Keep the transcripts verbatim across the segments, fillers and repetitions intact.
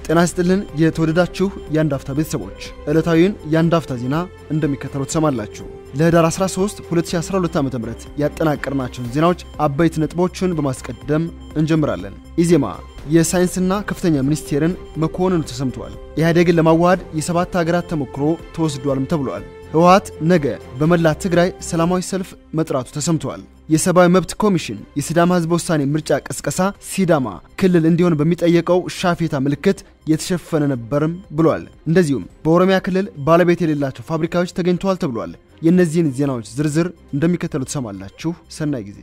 ጤና ይስጥልን የተወደዳችሁ የአንዳፍታ ቤተሰቦች ዕለታዊን የአንዳፍታ ዜና እንደሚከተለው ተሰማላችሁ። ለህዳር አስራ ሶስት ሁለት ሺህ አስራ ሁለት ዓ.ም ያጠናቀርናቸውን ዜናዎች አበይት ነጥቦችን በማስቀደም እንጀምራለን። ኢዜማ የሳይንስና ከፍተኛ ሚኒስቴርን መኮንኑ ተሰምቷል። ኢህአዴግን ለማዋሃድ የሰባት ሀገራት ተሞክሮ ተወስዷልም ተብሏል። ህወሓት ነገ በመላ ትግራይ ሰላማዊ ሰልፍ መጥራቱ ተሰምቷል። የሰብአዊ መብት ኮሚሽን የሲዳማ ህዝብ ውሳኔ ምርጫ ቀስቀሳ ሲዳማ ክልል እንዲሆን በሚጠየቀው ሻፌታ ምልክት የተሸፈነ ነበርም ብሏል። እንደዚሁም በኦሮሚያ ክልል ባለቤት የሌላቸው ፋብሪካዎች ተገኝተዋል ተብሏል። የእነዚህን ዜናዎች ዝርዝር እንደሚከተሉት ተሰማላችሁ። ሰናይ ጊዜ።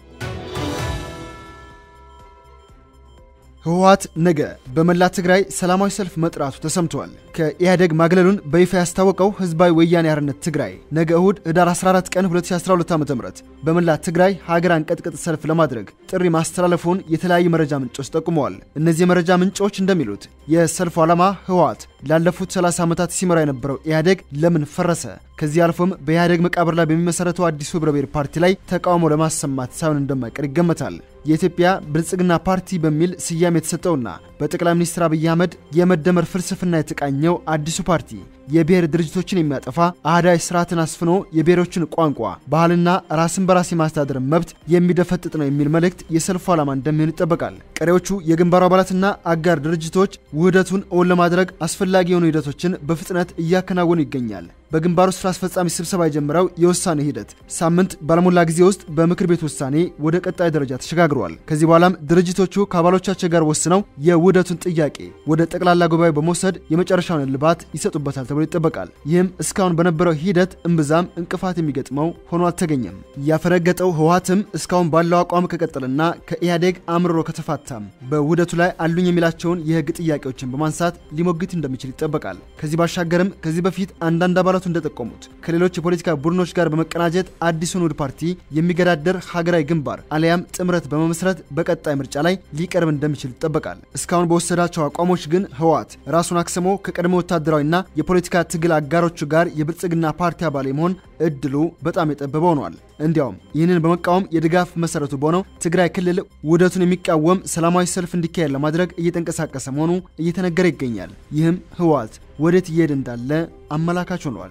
ህወሓት ነገ በመላ ትግራይ ሰላማዊ ሰልፍ መጥራቱ ተሰምቷል። ከኢህአዴግ ማግለሉን በይፋ ያስታወቀው ህዝባዊ ወያኔ ሓርነት ትግራይ ነገ እሁድ ህዳር አስራ አራት ቀን ሁለት ሺህ አስራ ሁለት ዓ.ም በመላ ትግራይ ሀገር አንቀጥቅጥ ሰልፍ ለማድረግ ጥሪ ማስተላለፉን የተለያዩ መረጃ ምንጮች ጠቁመዋል። እነዚህ መረጃ ምንጮች እንደሚሉት የሰልፉ ዓላማ ህወሓት ላለፉት ሰላሳ ዓመታት ሲመራ የነበረው ኢህአዴግ ለምን ፈረሰ፣ ከዚህ አልፎም በኢህአዴግ መቃብር ላይ በሚመሰረተው አዲሱ ህብረ ብሔር ፓርቲ ላይ ተቃውሞ ለማሰማት ሳይሆን እንደማይቀር ይገመታል። የኢትዮጵያ ብልጽግና ፓርቲ በሚል ስያሜ የተሰጠውና በጠቅላይ ሚኒስትር አብይ አህመድ የመደመር ፍልስፍና የተቃኘው አዲሱ ፓርቲ የብሔር ድርጅቶችን የሚያጠፋ አህዳዊ ስርዓትን አስፍኖ የብሔሮችን ቋንቋ፣ ባህልና ራስን በራስ የማስተዳደር መብት የሚደፈጥጥ ነው የሚል መልእክት የሰልፉ ዓላማ እንደሚሆን ይጠበቃል። ቀሪዎቹ የግንባሩ አባላትና አጋር ድርጅቶች ውህደቱን እውን ለማድረግ አስፈላጊ የሆኑ ሂደቶችን በፍጥነት እያከናወኑ ይገኛል። በግንባሩ ስራ አስፈጻሚ ስብሰባ የጀመረው የውሳኔ ሂደት ሳምንት ባለሞላ ጊዜ ውስጥ በምክር ቤት ውሳኔ ወደ ቀጣይ ደረጃ ተሸጋግሯል። ከዚህ በኋላም ድርጅቶቹ ከአባሎቻቸው ጋር ወስነው የውህደቱን ጥያቄ ወደ ጠቅላላ ጉባኤ በመውሰድ የመጨረሻውን እልባት ይሰጡበታል ተብሎ ይጠበቃል። ይህም እስካሁን በነበረው ሂደት እምብዛም እንቅፋት የሚገጥመው ሆኖ አልተገኘም። ያፈረገጠው ህወሓትም እስካሁን ባለው አቋም ከቀጠለና ከኢህአዴግ አምርሮ ከተፋታም በውህደቱ ላይ አሉኝ የሚላቸውን የህግ ጥያቄዎችን በማንሳት ሊሞግት እንደሚችል ይጠበቃል። ከዚህ ባሻገርም ከዚህ በፊት አንዳንድ አባላቱ እንደጠቆሙት ከሌሎች የፖለቲካ ቡድኖች ጋር በመቀናጀት አዲሱን ውህድ ፓርቲ የሚገዳደር ሀገራዊ ግንባር አለያም ጥምረት በመመስረት በቀጣይ ምርጫ ላይ ሊቀርብ እንደሚችል ይጠበቃል። እስካሁን በወሰዳቸው አቋሞች ግን ህወሓት ራሱን አክስሞ ከቀድሞ ወታደራዊና የፖለቲካ ትግል አጋሮቹ ጋር የብልጽግና ፓርቲ አባል የመሆን እድሉ በጣም የጠበበ ሆኗል። እንዲያውም ይህንን በመቃወም የድጋፍ መሰረቱ በሆነው ትግራይ ክልል ውህደቱን የሚቃወም ሰላማዊ ሰልፍ እንዲካሄድ ለማድረግ እየተንቀሳቀሰ መሆኑ እየተነገረ ይገኛል። ይህም ህወሓት ወዴት እየሄደ እንዳለ አመላካች ሆኗል።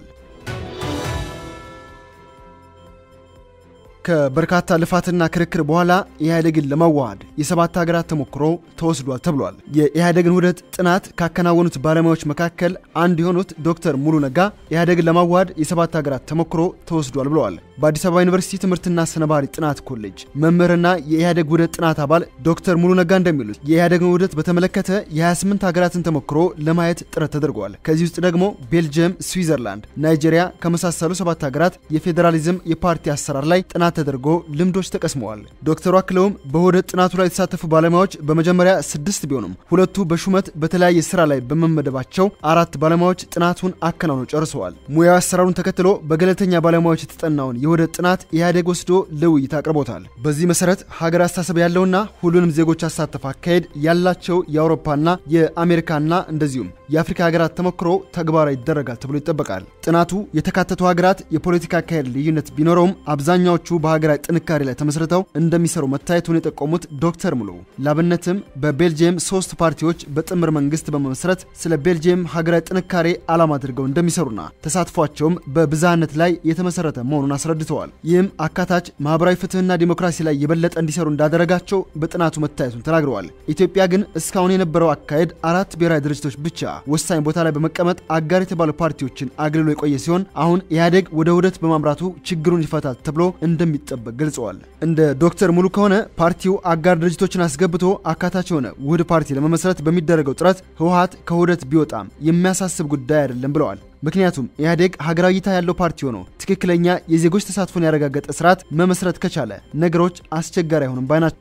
ከበርካታ ልፋትና ክርክር በኋላ ኢህአዴግን ለማዋሃድ የሰባት ሀገራት ተሞክሮ ተወስዷል ተብሏል። የኢህአዴግን ውህደት ጥናት ካከናወኑት ባለሙያዎች መካከል አንዱ የሆኑት ዶክተር ሙሉ ነጋ ኢህአዴግን ለማዋሃድ የሰባት ሀገራት ተሞክሮ ተወስዷል ብለዋል። በአዲስ አበባ ዩኒቨርሲቲ ትምህርትና ስነባህሪ ጥናት ኮሌጅ መምህርና የኢህአዴግ ውህደት ጥናት አባል ዶክተር ሙሉ ነጋ እንደሚሉት የኢህአዴግን ውህደት በተመለከተ የ28 ሀገራትን ተሞክሮ ለማየት ጥረት ተደርጓል። ከዚህ ውስጥ ደግሞ ቤልጅየም፣ ስዊዘርላንድ፣ ናይጄሪያ ከመሳሰሉ ሰባት ሀገራት የፌዴራሊዝም የፓርቲ አሰራር ላይ ጥናት ተደርጎ ልምዶች ተቀስመዋል። ዶክተሩ አክለውም በውህደት ጥናቱ ላይ የተሳተፉ ባለሙያዎች በመጀመሪያ ስድስት ቢሆኑም ሁለቱ በሹመት በተለያየ ስራ ላይ በመመደባቸው አራት ባለሙያዎች ጥናቱን አከናውነው ጨርሰዋል። ሙያዊ አሰራሩን ተከትሎ በገለልተኛ ባለሙያዎች የተጠናውን የውህደት ጥናት ኢህአዴግ ወስዶ ለውይይት አቅርቦታል። በዚህ መሰረት ሀገር አስተሳሰብ ያለውና ሁሉንም ዜጎች አሳተፈ አካሄድ ያላቸው የአውሮፓና የአሜሪካና እንደዚሁም የአፍሪካ ሀገራት ተሞክሮ ተግባራዊ ይደረጋል ተብሎ ይጠበቃል። ጥናቱ የተካተቱ ሀገራት የፖለቲካ አካሄድ ልዩነት ቢኖረውም አብዛኛዎቹ በሀገራዊ ጥንካሬ ላይ ተመስርተው እንደሚሰሩ መታየቱን የጠቆሙት ዶክተር ሙሉ ላብነትም በቤልጅየም ሶስት ፓርቲዎች በጥምር መንግስት በመመስረት ስለ ቤልጅየም ሀገራዊ ጥንካሬ ዓላማ አድርገው እንደሚሰሩና ተሳትፏቸውም በብዝሃነት ላይ የተመሰረተ መሆኑን አስረድተዋል። ይህም አካታች ማህበራዊ ፍትህና ዲሞክራሲ ላይ የበለጠ እንዲሰሩ እንዳደረጋቸው በጥናቱ መታየቱን ተናግረዋል። ኢትዮጵያ ግን እስካሁን የነበረው አካሄድ አራት ብሔራዊ ድርጅቶች ብቻ ወሳኝ ቦታ ላይ በመቀመጥ አጋር የተባሉ ፓርቲዎችን አግልሎ የቆየ ሲሆን አሁን ኢህአዴግ ወደ ውህደት በማምራቱ ችግሩን ይፈታል ተብሎ እንደሚጠበቅ ገልጸዋል። እንደ ዶክተር ሙሉ ከሆነ ፓርቲው አጋር ድርጅቶችን አስገብቶ አካታች የሆነ ውህድ ፓርቲ ለመመስረት በሚደረገው ጥረት ህወሓት ከውህደት ቢወጣም የሚያሳስብ ጉዳይ አይደለም ብለዋል። ምክንያቱም ኢህአዴግ ሀገራዊ እይታ ያለው ፓርቲ ሆኖ ትክክለኛ የዜጎች ተሳትፎን ያረጋገጠ ስርዓት መመስረት ከቻለ ነገሮች አስቸጋሪ አይሆንም ባይናቸው።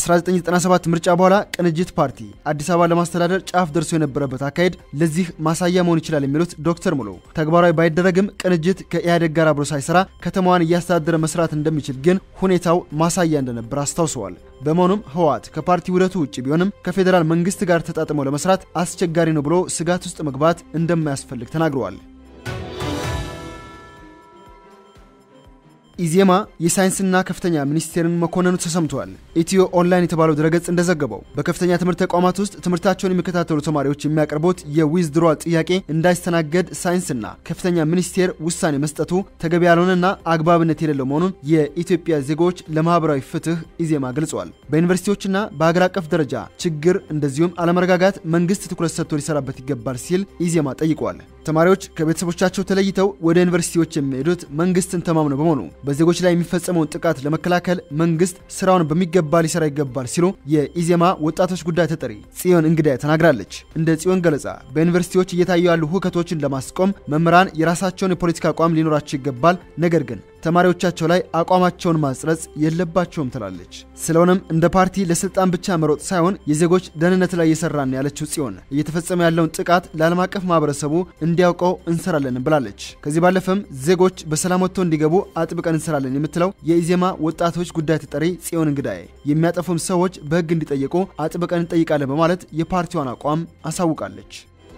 ከ1997 ምርጫ በኋላ ቅንጅት ፓርቲ አዲስ አበባ ለማስተዳደር ጫፍ ደርሶ የነበረበት አካሄድ ለዚህ ማሳያ መሆን ይችላል የሚሉት ዶክተር ሙሉ ተግባራዊ ባይደረግም ቅንጅት ከኢህአዴግ ጋር አብሮ ሳይሰራ ከተማዋን እያስተዳደረ መስራት እንደሚችል ግን ሁኔታው ማሳያ እንደነበር አስታውሰዋል። በመሆኑም ህወሓት ከፓርቲ ውህደቱ ውጪ ቢሆንም ከፌዴራል መንግስት ጋር ተጣጥሞ ለመስራት አስቸጋሪ ነው ብሎ ስጋት ውስጥ መግባት እንደማያስፈልግ ተናግረዋል። ኢዜማ የሳይንስና ከፍተኛ ሚኒስቴርን መኮንኑ ተሰምቷል። ኢትዮ ኦንላይን የተባለው ድረገጽ እንደዘገበው በከፍተኛ ትምህርት ተቋማት ውስጥ ትምህርታቸውን የሚከታተሉ ተማሪዎች የሚያቀርቡት የዊዝድሮዋል ጥያቄ እንዳይስተናገድ ሳይንስና ከፍተኛ ሚኒስቴር ውሳኔ መስጠቱ ተገቢ ያልሆነና አግባብነት የሌለው መሆኑን የኢትዮጵያ ዜጎች ለማህበራዊ ፍትህ ኢዜማ ገልጿል። በዩኒቨርሲቲዎችና በአገር አቀፍ ደረጃ ችግር እንደዚሁም አለመረጋጋት መንግስት ትኩረት ሰጥቶ ሊሰራበት ይገባል ሲል ኢዜማ ጠይቋል። ተማሪዎች ከቤተሰቦቻቸው ተለይተው ወደ ዩኒቨርሲቲዎች የሚሄዱት መንግስትን ተማምነው በመሆኑ በዜጎች ላይ የሚፈጸመውን ጥቃት ለመከላከል መንግስት ስራውን በሚገባ ሊሰራ ይገባል ሲሉ የኢዜማ ወጣቶች ጉዳይ ተጠሪ ጽዮን እንግዳይ ተናግራለች። እንደ ጽዮን ገለጻ በዩኒቨርሲቲዎች እየታዩ ያሉ ሁከቶችን ለማስቆም መምህራን የራሳቸውን የፖለቲካ አቋም ሊኖራቸው ይገባል፣ ነገር ግን ተማሪዎቻቸው ላይ አቋማቸውን ማጽረጽ የለባቸውም ትላለች። ስለሆነም እንደ ፓርቲ ለስልጣን ብቻ መሮጥ ሳይሆን የዜጎች ደህንነት ላይ እየሰራን ያለችው ጽዮን እየተፈጸመ ያለውን ጥቃት ለዓለም አቀፍ ማህበረሰቡ እንዲያውቀው እንሰራለን ብላለች። ከዚህ ባለፈም ዜጎች በሰላም ወጥተው እንዲገቡ አጥብቀን እንሰራለን የምትለው የኢዜማ ወጣቶች ጉዳይ ተጠሪ ጽዮን እንግዳይ የሚያጠፉም ሰዎች በህግ እንዲጠየቁ አጥብቀን እንጠይቃለን በማለት የፓርቲዋን አቋም አሳውቃለች።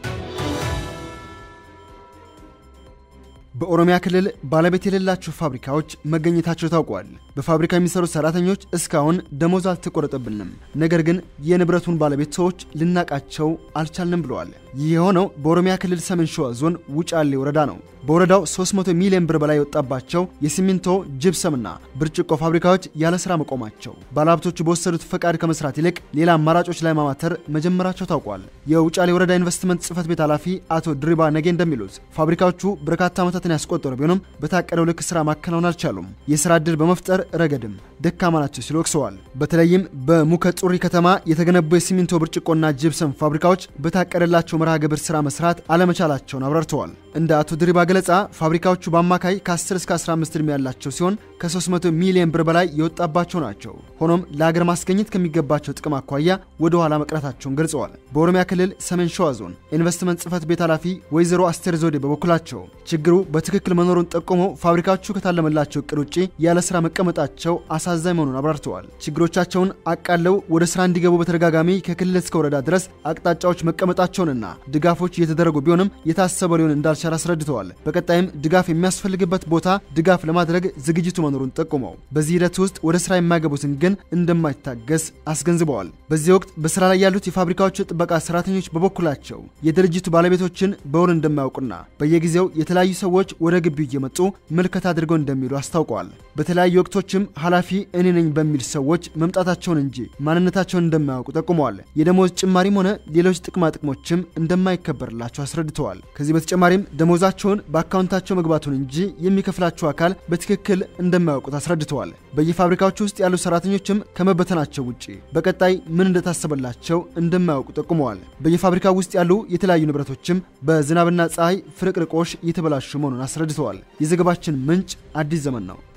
በኦሮሚያ ክልል ባለቤት የሌላቸው ፋብሪካዎች መገኘታቸው ታውቋል። በፋብሪካ የሚሰሩ ሰራተኞች እስካሁን ደሞዝ አልተቆረጠብንም፣ ነገር ግን የንብረቱን ባለቤቶች ልናቃቸው አልቻልንም ብለዋል። ይህ የሆነው በኦሮሚያ ክልል ሰሜን ሸዋ ዞን ውጫሌ ወረዳ ነው። በወረዳው ሶስት መቶ ሚሊዮን ብር በላይ የወጣባቸው የሲሚንቶ ጅብሰምና ብርጭቆ ፋብሪካዎች ያለ ስራ መቆማቸው ባለሀብቶቹ በወሰዱት ፈቃድ ከመስራት ይልቅ ሌላ አማራጮች ላይ ማማተር መጀመራቸው ታውቋል። የውጫሌ ወረዳ ኢንቨስትመንት ጽህፈት ቤት ኃላፊ አቶ ድሪባ ነገ እንደሚሉት ፋብሪካዎቹ በርካታ ዓመታትን ያስቆጠሩ ቢሆንም በታቀደው ልክ ስራ ማከናወን አልቻሉም። የስራ ዕድል በመፍጠር ረገድም ደካማ ናቸው ሲሉ ወቅሰዋል። በተለይም በሙከ ጹሪ ከተማ የተገነቡ የሲሚንቶ ብርጭቆና ጅብሰም ፋብሪካዎች በታቀደላቸው መርሃ ግብር ስራ መስራት አለመቻላቸውን አብራርተዋል። እንደ አቶ ድሪባ ገለጻ ፋብሪካዎቹ በአማካይ ከ10 እስከ አስራ አምስት እድሜ ያላቸው ሲሆን ከ300 ሚሊዮን ብር በላይ የወጣባቸው ናቸው። ሆኖም ለሀገር ማስገኘት ከሚገባቸው ጥቅም አኳያ ወደ ኋላ መቅረታቸውን ገልጸዋል። በኦሮሚያ ክልል ሰሜን ሸዋ ዞን ኢንቨስትመንት ጽህፈት ቤት ኃላፊ ወይዘሮ አስቴር ዞዴ በበኩላቸው ችግሩ በትክክል መኖሩን ጠቁመው ፋብሪካዎቹ ከታለመላቸው እቅድ ውጪ ያለ ስራ መቀመጣቸው አሳዛኝ መሆኑን አብራርተዋል። ችግሮቻቸውን አቃለው ወደ ስራ እንዲገቡ በተደጋጋሚ ከክልል እስከ ወረዳ ድረስ አቅጣጫዎች መቀመጣቸውንና ድጋፎች እየተደረጉ ቢሆንም የታሰበው ሊሆን እንዳልቻለ አስረድተዋል። በቀጣይም ድጋፍ የሚያስፈልግበት ቦታ ድጋፍ ለማድረግ ዝግጅቱ መኖሩን ጠቁመው በዚህ ሂደት ውስጥ ወደ ስራ የማይገቡትን ግን እንደማይታገስ አስገንዝበዋል። በዚህ ወቅት በስራ ላይ ያሉት የፋብሪካዎቹ ጥበቃ ሰራተኞች በበኩላቸው የድርጅቱ ባለቤቶችን በውል እንደማያውቁና በየጊዜው የተለያዩ ሰዎች ወደ ግቢው እየመጡ ምልከታ አድርገው እንደሚሉ አስታውቀዋል። በተለያዩ ወቅቶችም ኃላፊ እኔ ነኝ በሚል ሰዎች መምጣታቸውን እንጂ ማንነታቸውን እንደማያውቁ ጠቁመዋል። የደሞዝ ጭማሪም ሆነ ሌሎች ጥቅማ ጥቅሞችም እንደማይከበርላቸው አስረድተዋል። ከዚህ በተጨማሪም ደሞዛቸውን በአካውንታቸው መግባቱን እንጂ የሚከፍላቸው አካል በትክክል እንደማያውቁት አስረድተዋል። በየፋብሪካዎቹ ውስጥ ያሉ ሰራተኞችም ከመበተናቸው ውጪ በቀጣይ ምን እንደታሰበላቸው እንደማያውቁ ጠቁመዋል። በየፋብሪካው ውስጥ ያሉ የተለያዩ ንብረቶችም በዝናብና ፀሐይ ፍርቅርቆሽ እየተበላሹ መሆኑን አስረድተዋል። የዘገባችን ምንጭ አዲስ ዘመን ነው።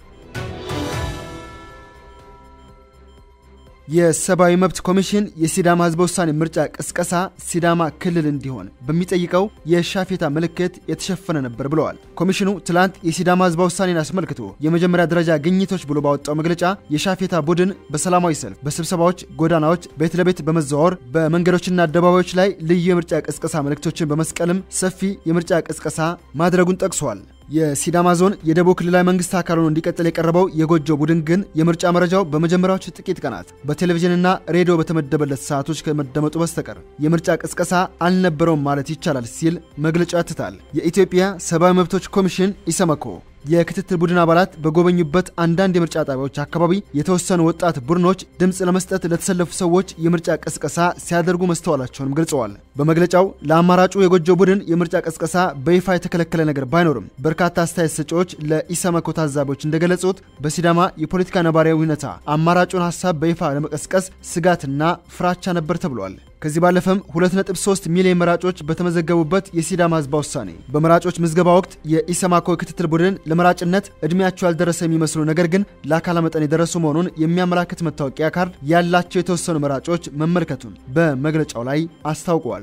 የሰብአዊ መብት ኮሚሽን የሲዳማ ህዝብ ውሳኔ ምርጫ ቅስቀሳ ሲዳማ ክልል እንዲሆን በሚጠይቀው የሻፌታ ምልክት የተሸፈነ ነበር ብለዋል። ኮሚሽኑ ትላንት የሲዳማ ህዝብ ውሳኔን አስመልክቶ የመጀመሪያ ደረጃ ግኝቶች ብሎ ባወጣው መግለጫ የሻፌታ ቡድን በሰላማዊ ሰልፍ፣ በስብሰባዎች፣ ጎዳናዎች፣ ቤት ለቤት በመዘዋወር በመንገዶችና አደባባዮች ላይ ልዩ የምርጫ ቅስቀሳ ምልክቶችን በመስቀልም ሰፊ የምርጫ ቅስቀሳ ማድረጉን ጠቅሷል። የሲዳማ ዞን የደቡብ ክልላዊ መንግስት አካል ሆኖ እንዲቀጥል የቀረበው የጎጆ ቡድን ግን የምርጫ መረጃው በመጀመሪያዎቹ ጥቂት ቀናት በቴሌቪዥንና ሬዲዮ በተመደበለት ሰዓቶች ከመደመጡ በስተቀር የምርጫ ቅስቀሳ አልነበረውም ማለት ይቻላል ሲል መግለጫው ያትታል። የኢትዮጵያ ሰብአዊ መብቶች ኮሚሽን ኢሰመኮ የክትትል ቡድን አባላት በጎበኙበት አንዳንድ የምርጫ ጣቢያዎች አካባቢ የተወሰኑ ወጣት ቡድኖች ድምጽ ለመስጠት ለተሰለፉ ሰዎች የምርጫ ቅስቀሳ ሲያደርጉ መስተዋላቸውንም ገልጸዋል። በመግለጫው ለአማራጩ የጎጆ ቡድን የምርጫ ቅስቀሳ በይፋ የተከለከለ ነገር ባይኖርም በርካታ አስተያየት ሰጪዎች ለኢሰመኮ ታዛቢዎች እንደገለጹት በሲዳማ የፖለቲካ ነባራዊ ሁኔታ አማራጩን ሐሳብ በይፋ ለመቀስቀስ ስጋትና ፍራቻ ነበር ተብሏል። ከዚህ ባለፈም ሁለት ነጥብ ሶስት ሚሊዮን መራጮች በተመዘገቡበት የሲዳማ ህዝብ ውሳኔ በመራጮች ምዝገባ ወቅት የኢሰማኮ ክትትል ቡድን ለመራጭነት እድሜያቸው ያልደረሰ የሚመስሉ ነገር ግን ለአካለ መጠን የደረሱ መሆኑን የሚያመላክት መታወቂያ ካርድ ያላቸው የተወሰኑ መራጮች መመልከቱን በመግለጫው ላይ አስታውቀዋል።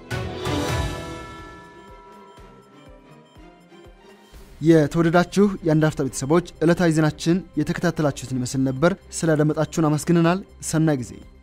የተወደዳችሁ የአንዳፍታ ቤተሰቦች ዕለታዊ ዜናችን የተከታተላችሁትን ይመስል ነበር። ስላደመጣችሁን አመስግነናል። ሰናይ ጊዜ